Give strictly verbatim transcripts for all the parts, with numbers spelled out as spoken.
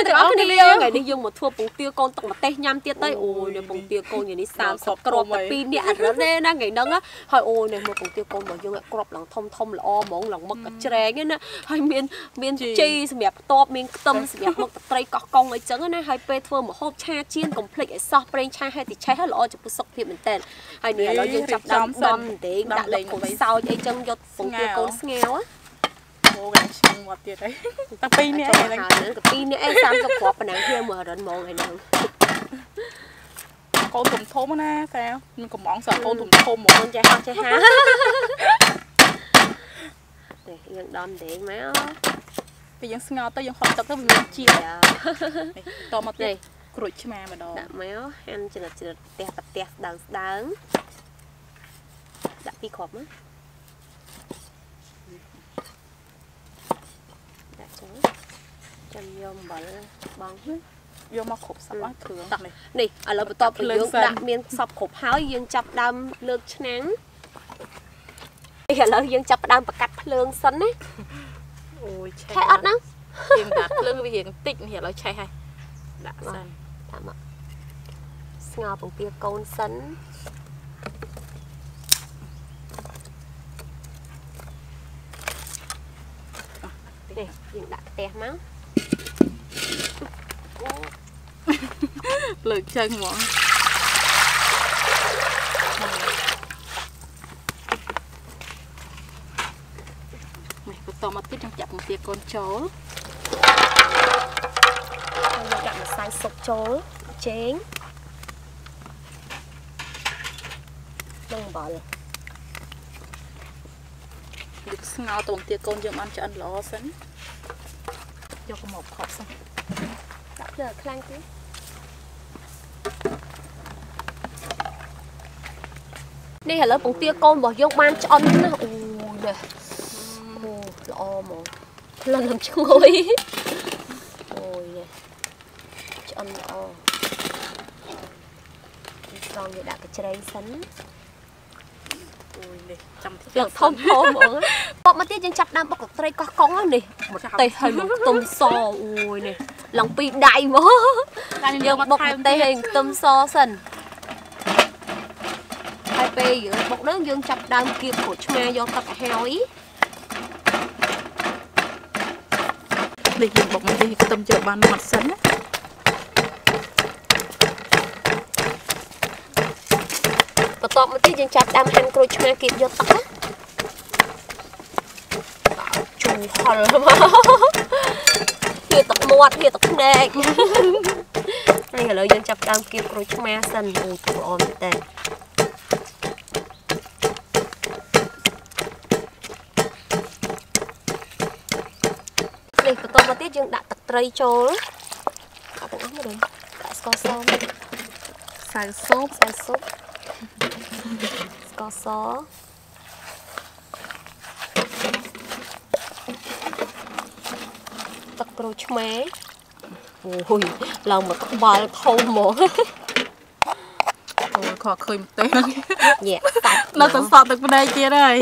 ទាំងអស់គ្នាថ្ងៃនេះយើងមកធ្វើពងទាកូនទឹកម្ទេសញ៉ាំទៀតទៅអូយនេះពងទាកូនយ៉ាងនេះសាមសិបគ្រាប់តែពីរនាក់អរិនទេណាថ្ងៃហ្នឹងហើយអូយនេះមកពងទាកូនរបស់យើងគ្រាប់ឡើងធំធំល្អហ្មងឡើងមឹកកាច្រែងណាហើយមានមានជីសម្រាប់ផ្ទាប់មានខ្ទឹមសម្រាប់មឹកត្រីកោះកុងអីចឹងណាហើយពេលធ្វើម្ហូបឆាជៀនកុំភ្លេចឲ្យសោះប្រេងឆាហេតិឆេះហើយល្អចំពោះសុខភាពមែនតើហើយនេះឥឡូវយើងចាប់ដើមដំទេដាក់លេងកូនសោចអីចឹងយកពងទាកូនស្ងាវអូកន្លែងឈឹងមកទៀតហើយតាពីរនាក់ហ្នឹងតាពីរនាក់អីសាមសិបគ្រាប់ប៉ុណ្ណឹងគ្នាមើលរិនហ្មងឯហ្នឹងកូនធំធំណាតែមានកំងសកូនធំធំហ្មងចេះហោះចេះហានេះយើងដំទេមកពេលយើងស្ងោរទៅយើងហត់ទឹកទៅវាមានជាតិតមកទៀតក្រូចឆ្មាម្ដងដាក់មកហាន់ច្រិតច្រិតផ្ទះផ្ទះស្ដើងស្ដើងដាក់ពីរគ្រាប់មកដាក់ចូលចាំយកអំបិលបងយកមកគ្រប់សពអស់គ្រឿងនេះនេះឥឡូវបន្ទាប់ពីយើងដាក់មានសពគ្រប់ហើយយើងចាប់ដើមលើកឆ្នាំងឥឡូវយើងចាប់ដើមបកាត់ភ្លើងសិនណាអូយឆេះអត់ណាយើងដាក់ភ្លើងវារៀងតិចនេះឥឡូវឆេះហើយដាក់សិនដាក់មកស្ងោរពងទាកូនសិននេះយើងដាក់ផ្ទះមកលើកចឹងហ្មងនេះបន្តមកទៀតយើងចាក់ពងទាកូនចូលយើងដាក់ម្សៅស៊ុបចូលចេងនិងអំបិលយកស្ងោរពងទាកូនយើងបានឆ្អិនល្អសិនយកមកខប់សិនដាក់ភ្លើងខ្លាំងទៀតនេះឥឡូវពងទាកូនរបស់យើងបានឆ្អិនណាអូនេះអូល្អហ្មងក្លិនឈ្ងុយអូយនេះឆ្អិនល្អស្រង់វាដាក់កញ្ច្រែងសិនអូយនេះចាំតិចឡើងធំធំហ្មងបបមកទៀតយើងចាប់ដើមបុកត្រីកោះកុងនេះម្ទេសហើយនឹងខ្ទឹមសអូយនេះឡើងពីរដៃហ្មងយើងបុកម្ទេសហើយខ្ទឹមសសិនហើយពេលយើងបុកនឹងយើងចាប់ដើមគៀបក្រូចឆ្មាយកទឹកឲ្យហើយនេះយើងបុកម្ទេសខ្ទឹមយកបានម៉ត់សិនណាបន្ទាប់មកទៀតយើងចាប់ដើមហាន់ក្រូចឆ្មាគៀបយកទឹកណាជូរហល់មកហៀទឹកមាត់ហៀទឹកភ្នែកហើយឥឡូវយើងចាប់ដើមគៀបក្រូចឆ្មាសិនអូទឹកល្អមែនតើនេះបន្ទាប់មកទៀតយើងដាក់ទឹកត្រីចូលដាក់ទាំងអស់មកដាក់ស្ករសសៅស៊ុបសៅស៊ុបស្ករសទឹកក្រូចឆ្មាអូយឡើងមកក្បាលធំហ្មងអូយខកឃើញម្ទេសហ្នឹងញ៉ែសាច់នៅតែសតទឹកភ្នែកទៀតហើយ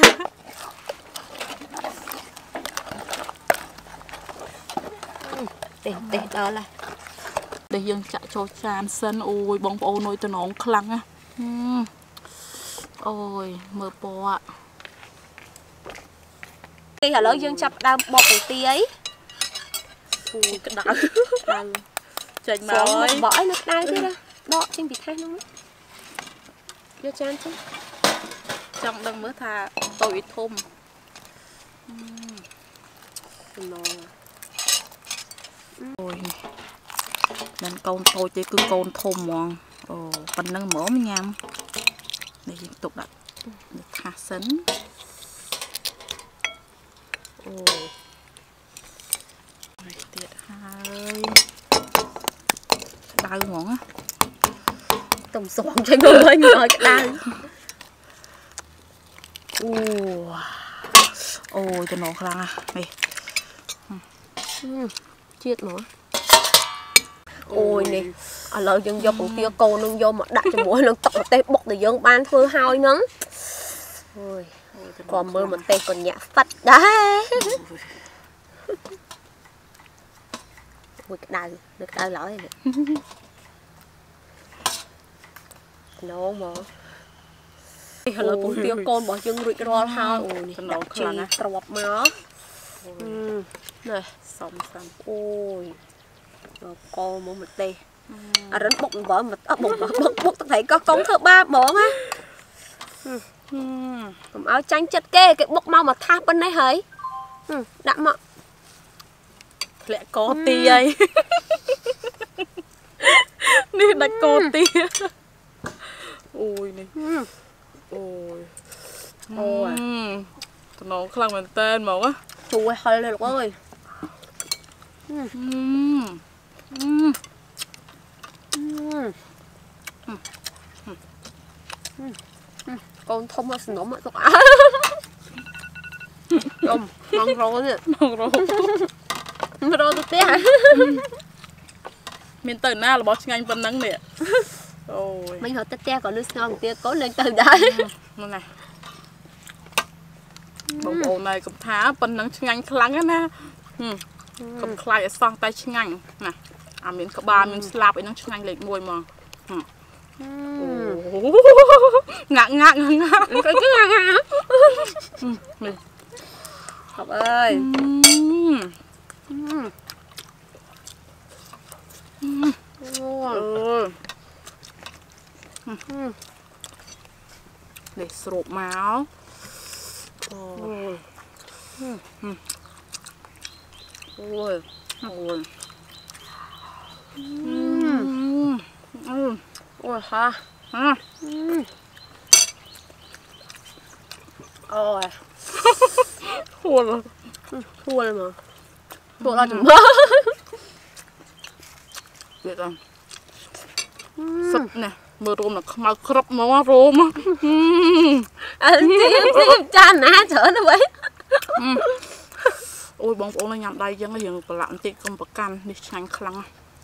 ទេទេដល់ហើយនេះយើងចាក់ចូលចានសិនអូយបងប្អូននុយតំណងខ្លាំងណាអូយមើលពណ៌ទេឥឡូវយើងចាប់ដើមបបពងទាអីអូយក្តៅក្តៅចេញមកហើយបបអីនៅក្តៅទៀតដកចេញពីថេះហ្នឹងយកចានចេញចង់ដឹងមើលថាតូចធំតំណងអូយមិនកូនតូចទេគឺកូនធំហ្មងអូប៉ុណ្ណឹងហ្មងញ៉ាំនេះយើងទុកដាក់ថាសសិនអូនេះទៀតហើយក្តៅហ្មងទុំសងចេញមកវិញឲ្យក្តៅអូអូយតំណខ្លាំងណាស់នេះជាតិហ្មងអូយនេះឥឡូវយើងយកពងទាកូននឹងយកមកដាក់ជាមួយនឹងទឹកម្ទេសបុកដែលយើងបានធ្វើហើយហ្នឹងអូយក៏មើលម្ទេសក៏ញាក់ស្វិតដែរមួយក្តៅនៅក្តៅឡើយណូមកឥឡូវពងទាកូនរបស់យើងរួចរាល់ហើយអូនេះដាក់ខ្លាំងណាស់ទ្របមកនេះសំសំអូយកូនមកម្ទេសអារិនបុកអំបិលមកអត់បុកបុកបុកទឹកត្រីកោះកុំធ្វើបាបហ្មងណាកុំឲ្យចាញ់ចិត្តគេគេបុកមកមកថាសប៉ុណ្ណេះហើយដាក់មកធ្លាក់កោទីហើយនេះដាច់កោទីអូយនេះអូយអូយតំណងខ្លាំងមែនតើហ្មងជួហិលเลยลูกเอ้ยอืมอืมอืมcon thông mà sủng mà tụi á không mong rồi nè mong rồi mong rồi tụi té miền tây na là bỏ ngay bên nắng nè ôi mình hỏi té té còn nước ngon tia cố lên từ đấy này này bông bầu này cũng thả bên nắng ngay khăng á na cũng khai xong tay ngay nè à miền có ba miền slap ấy nắng ngay lệch môi mà ngạc ngạc ngạc cái cứ ngạc ngạc Học ơi để sụp máu ôi ôi ôi ôi ha ha ôi thua rồi thua rồi mà thua ra chừng mơ biết không sấp nè mơ rôm là không ai khóc máu rôm á tim chan nè chở nó vậy ôi bông bông nó nhắm đây dân nó hiện còn lặng chị không bật can đi xanh khăng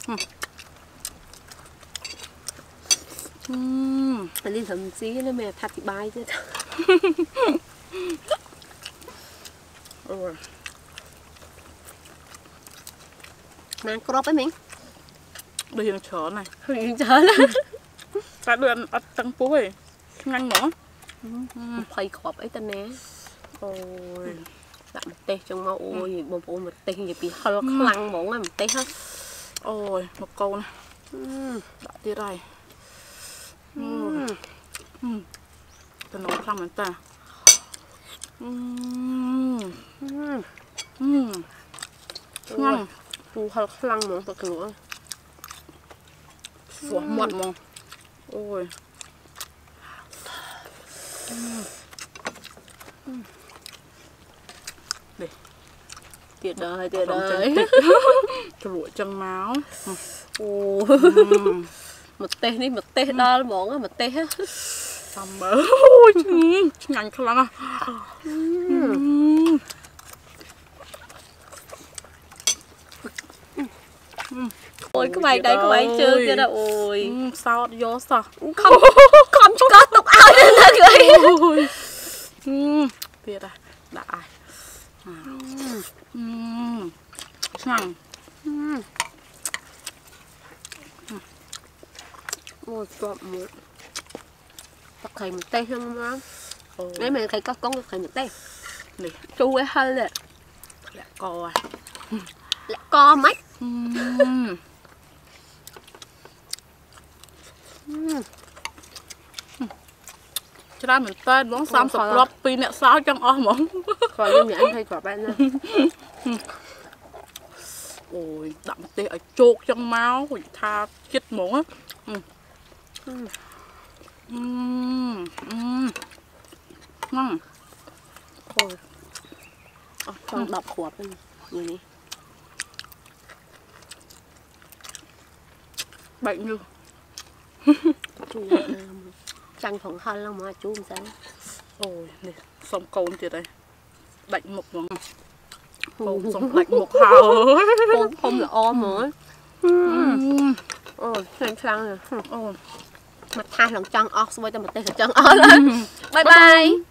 mình đi thầm xí nó mẹ thắt thì bay chứ mang crop ấy mình đây hiện chở này hiện chở này ta đường ở tầng phố ấy nhanh nữa phay crop ấy tên nè ôi đặt một tê trong máu ôi bông bông một tê gì bị hơi lăng mỏng một tê hết ôi một câu này đặt đi đây ta nấu khăn mình ta ngon phù hợp khăn mà thật nữa phù mật mà ôi đây tuyệt đời tuyệt đời lụa chân máu ôi một tê đi một tê đó món á một tê hết xong mỡ ngành khăn à ôi cái bài đây các bạn chưa chưa đâu ôi sao vô sao không không có tục áo lên là người biết à đã ai ngon ôi trộm một bắt thầy một tay không má đấy mày thấy có con thầy một tay này chu ấy hơi nè lẹ co à lẹ co mắt cho ra mình tên món xăm sập lót pi nè sáu trong o món khỏi như anh thấy quả bạn nha ôi đậm tê ở chốt trong máu rồi tha chết món á ngon ôi con đọc khỏa bên người này bệnh như trăng phẳng hơn lắm mà chú sao ôi này xong câu thì đây đánh một món câu xong đánh một hào không không là o mà ôi xanh xăng rồi ôi mặt hai lần trăng o xong rồi cho một tay là trăng o lên bye bye